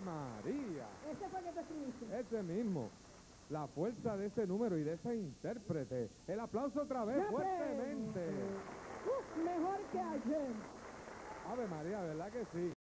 María! Ese fue que te escribiste. Ese mismo. La fuerza de ese número y de ese intérprete. El aplauso otra vez, ¡Siempre! fuertemente. Mejor que ayer. Ave María, ¿verdad que sí?